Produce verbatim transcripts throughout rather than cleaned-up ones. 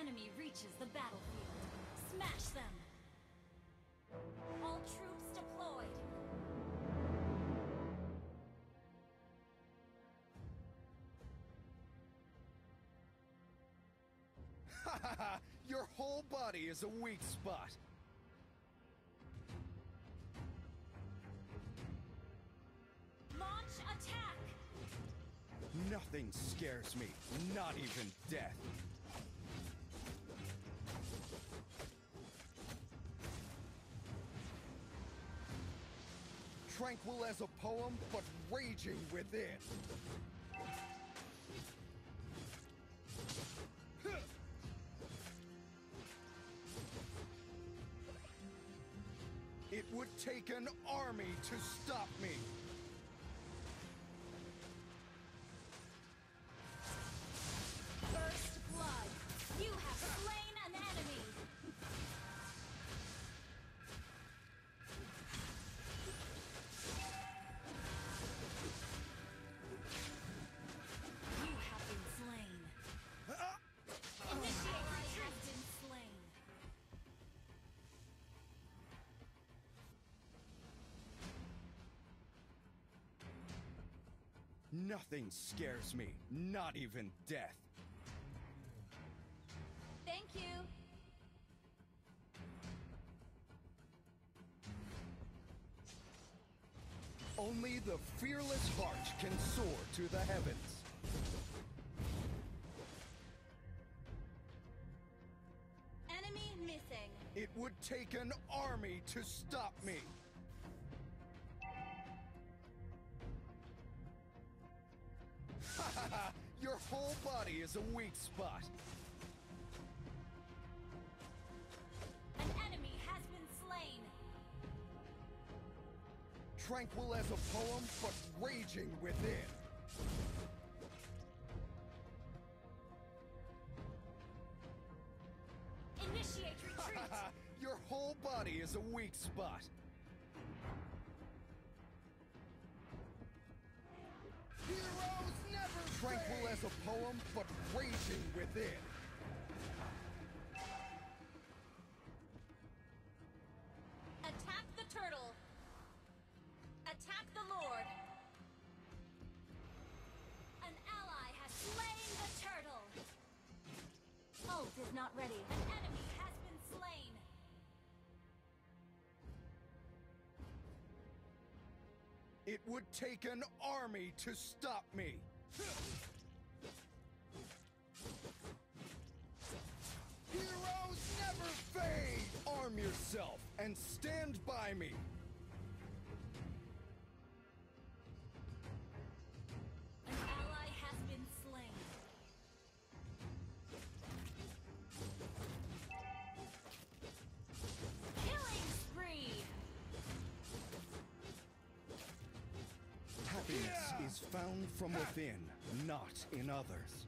enemy reaches the battlefield, smash them! All troops deployed! Ha ha ha! Your whole body is a weak spot! Launch attack! Nothing scares me, not even death. Tranquil as a poem, but raging within. It would take an army to stop me. First blood! You have slain an enemy! You have been slain. Initiate retreat has been slain. Nothing scares me, not even death. Thank you. Only the fearless heart can soar to the heavens. Enemy missing. It would take an army to stop me. Ha ha ha! Your whole body is a weak spot. An enemy has been slain. Tranquil as a poem, but raging within. Initiate retreat. Your whole body is a weak spot. Heroes never Tranquil fade. As a poem, but raging within. Attack the turtle. Attack the Lord. An ally has slain the turtle. Ult is not ready. An enemy has been slain. It would take an army to stop me. Heroes never fade! Arm yourself and stand by me. An ally has been slain. Killing spree! Happiness Yeah. is found from within, not in others.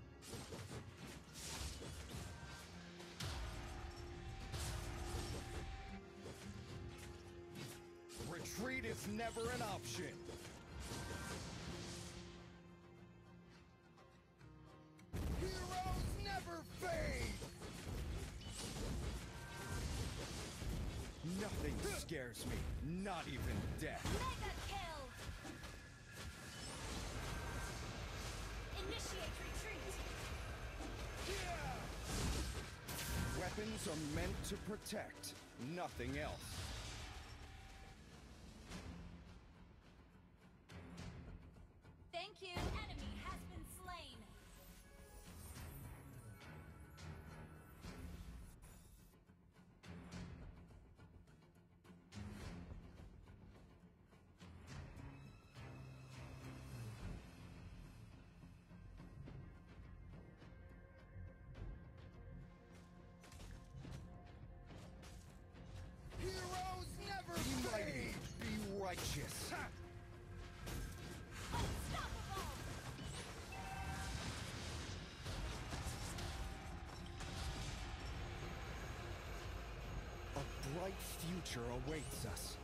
Retreat is never an option. Heroes never fade! Nothing scares me, not even death. Mega kill! Initiate retreat! Weapons are meant to protect, nothing else. Thank you! Enemy has been slain! Heroes never be mighty, be righteous. Ha! Unstoppable! A bright future awaits us.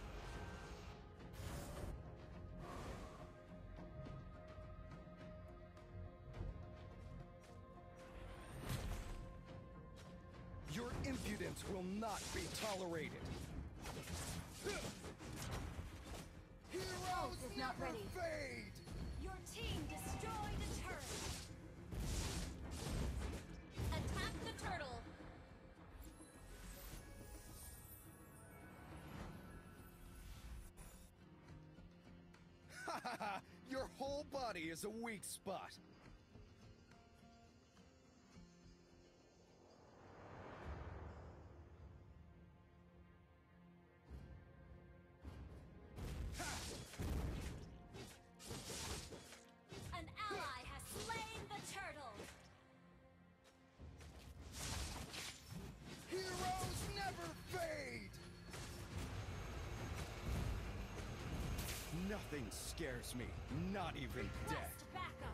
not be tolerated. Heroes is not never ready. fade! Your team destroyed a turret. Attack the turtle. Ha ha ha! Your whole body is a weak spot. An ally has slain the turtle. Heroes never fade! Nothing scares me, not even death. Request backup.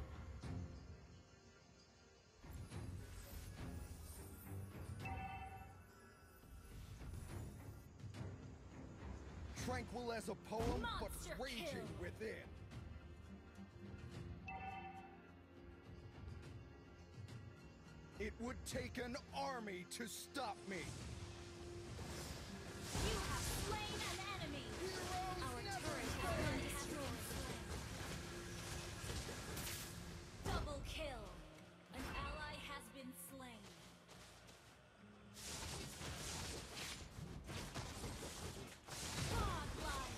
Tranquil as a poem, Monster but raging kill. within. It would take an army to stop me. You have slain an enemy. Heroes Our never turret has fade! been destroyed. Double kill. An ally has been slain. Godlike.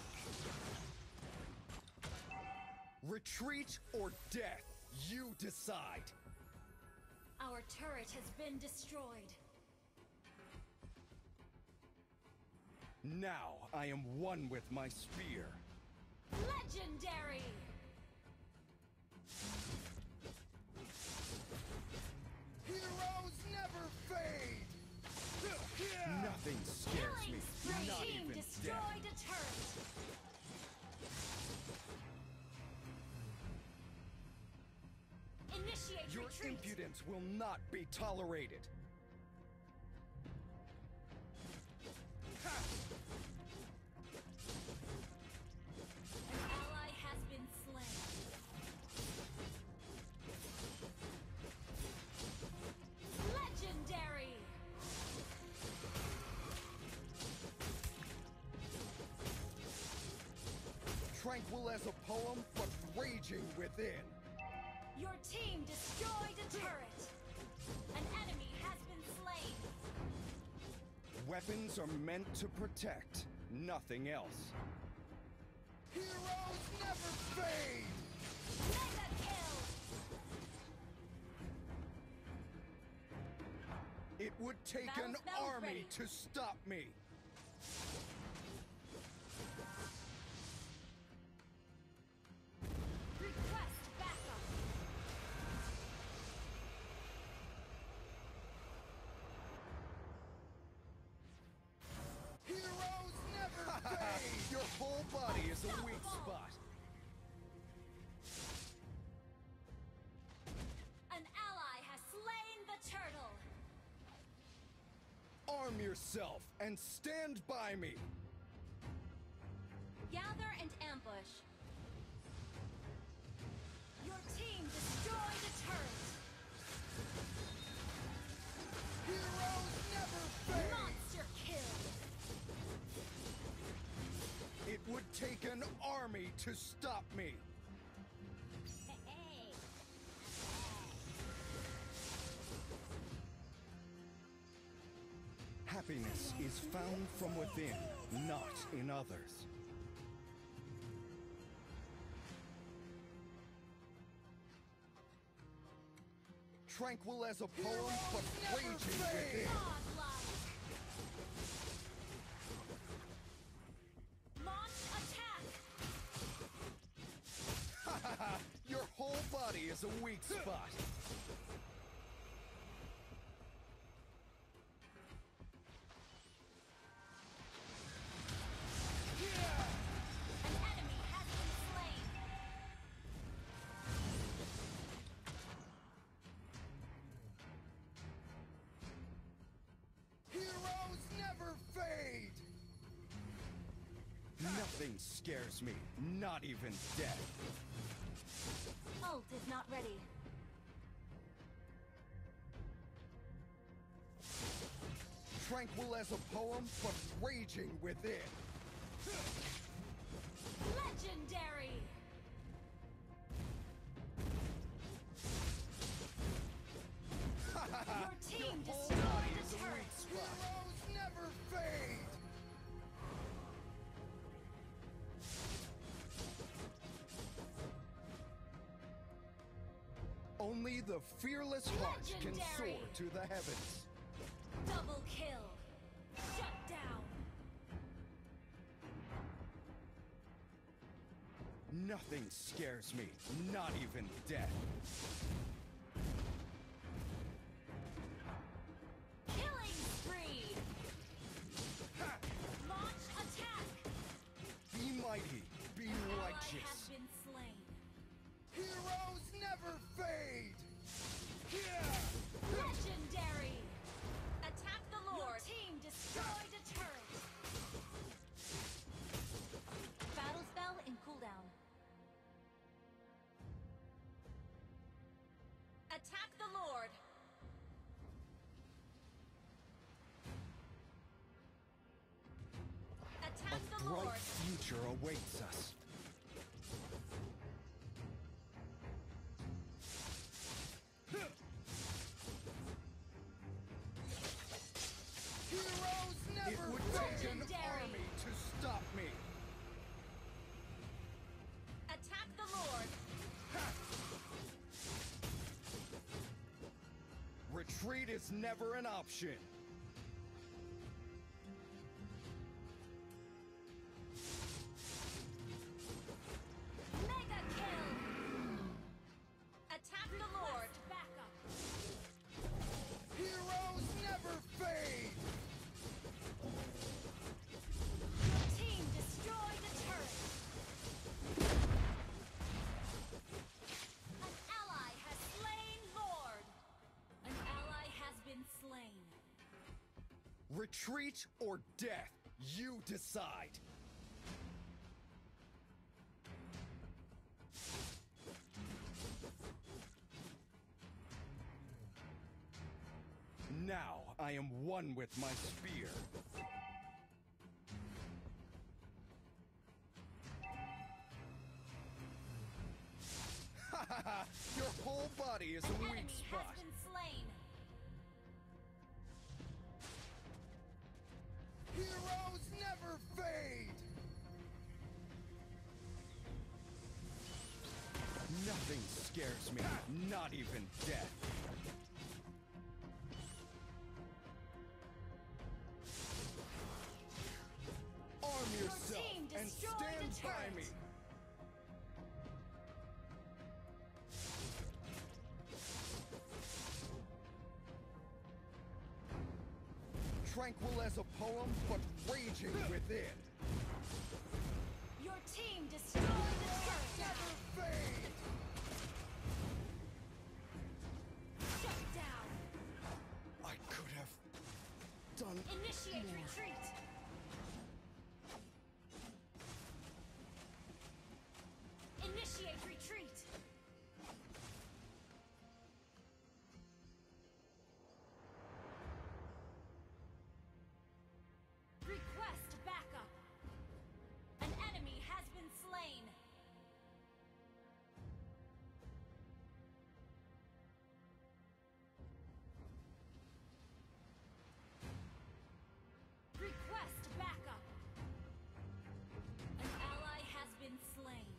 Retreat or death, you decide. Our turret has been destroyed. Now I am one with my spear. Legendary. Heroes never fade! Nothing scares Killing me, spree. not Team even destroyed death. a turret. Initiate Your retreat. impudence will not be tolerated. Ha! An ally has been slain. Legendary. Tranquil as a poem, but raging within. Your team destroyed a turret. An enemy has been slain. Weapons are meant to protect, nothing else. Heroes never fade! Mega kill. It would take Battle an spell army ready. to stop me. Request backup. Heroes never fade! Your whole body is a weak Unstoppable. spot. An ally has slain the turtle. Arm yourself and stand by me. Gather and ambush. Your team destroyed a turret. Heroes never fade! Monster kill. It would take an army to stop me. Happiness is found from within, not in others. Tranquil as a poem, but raging within. Godlike. Launch attack. Ha ha ha! Your whole body is a weak spot. An enemy has been slain. Heroes never fade! Nothing scares me, not even death. Ult is not ready. Tranquil as a poem, but raging within. Legendary! Your team destroyed the turret! Heroes never fade! Only the fearless heart can soar Legendary. to the heavens. Double kill! Shut down! Nothing scares me, not even death. Killing spree! Launch attack! Be mighty, be Ally has righteous. been slain. Heroes never fade! Legendary! Attack the Lord! Your team destroyed a turret! Battle spell in cooldown. Attack the Lord! Attack A the bright Lord! future awaits us. Heroes never It would take an Legendary. army to stop me. Attack the Lord! Retreat is never an option. Mega kill! Attack the Lord! Request backup! Heroes never fade! Your team destroyed a turret! An ally has slain Lord! An ally has been slain. Retreat or death, you decide. Now I am one with my spear. Ha ha ha! Your whole body is An a weak enemy spot. has been slain. Heroes never fade! Nothing scares me, not even death. Arm Your yourself team and destroyed stand a by turret. me. Tranquil as a poem, but raging within. Your team destroyed a turret. Never fade! Shut down. I could have done Initiate more. retreat. Initiate retreat. Request backup. An enemy has been slain. Request backup. An ally has been slain.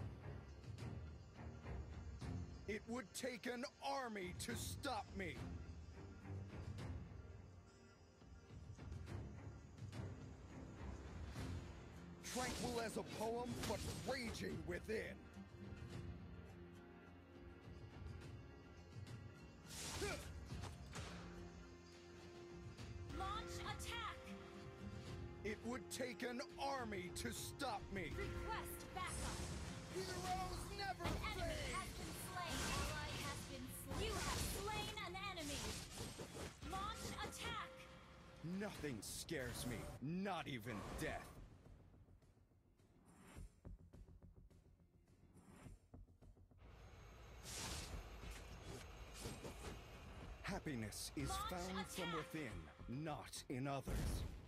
It would take an army to stop me. Tranquil as a poem, but raging within. Launch attack. It would take an army to stop me. Request backup. Heroes never An enemy fade! has been slain. Ally has been slain. You have slain an enemy. Launch attack. Nothing scares me, not even death. Happiness is Launch found from attack. within, not in others.